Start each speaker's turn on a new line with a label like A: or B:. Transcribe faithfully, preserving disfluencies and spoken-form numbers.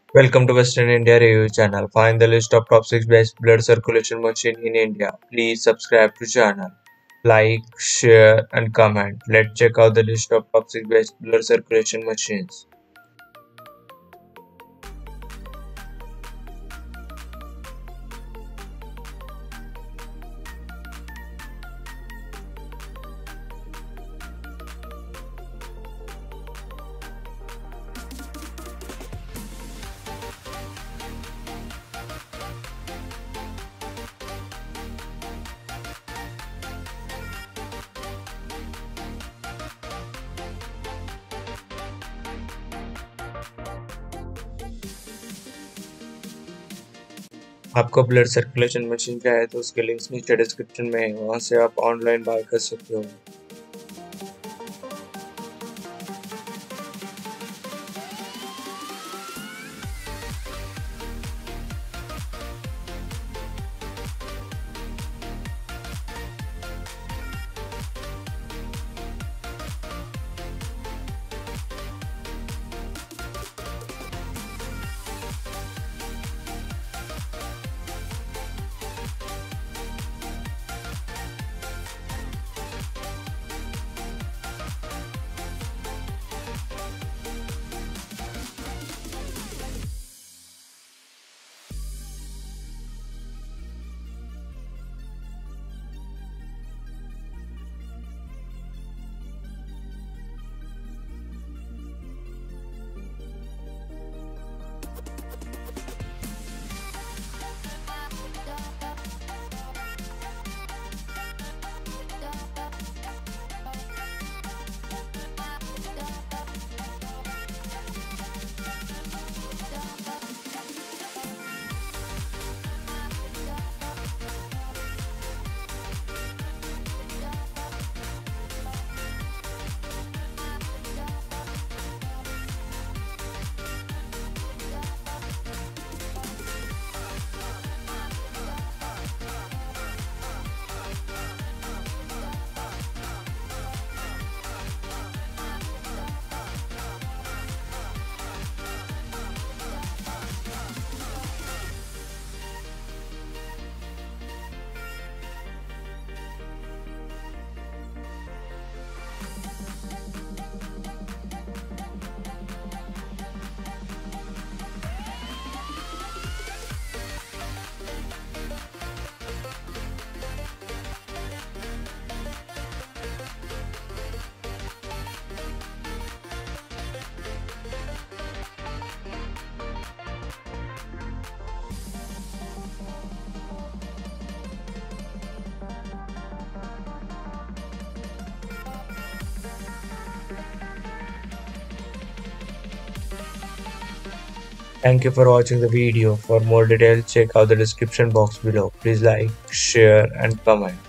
A: Welcome to Western India Review channel. Find the list of top six best blood circulation machine in India. Please subscribe to channel. Like, share and comment. Let's check out the list of top six best blood circulation machines. आपको blood circulation machine चाहिए तो उसके links नीचे description में है, वहां से आप ऑनलाइन बाय कर सकते हो। Thank you for watching the video. For more details, check out the description box below. Please like, share and comment.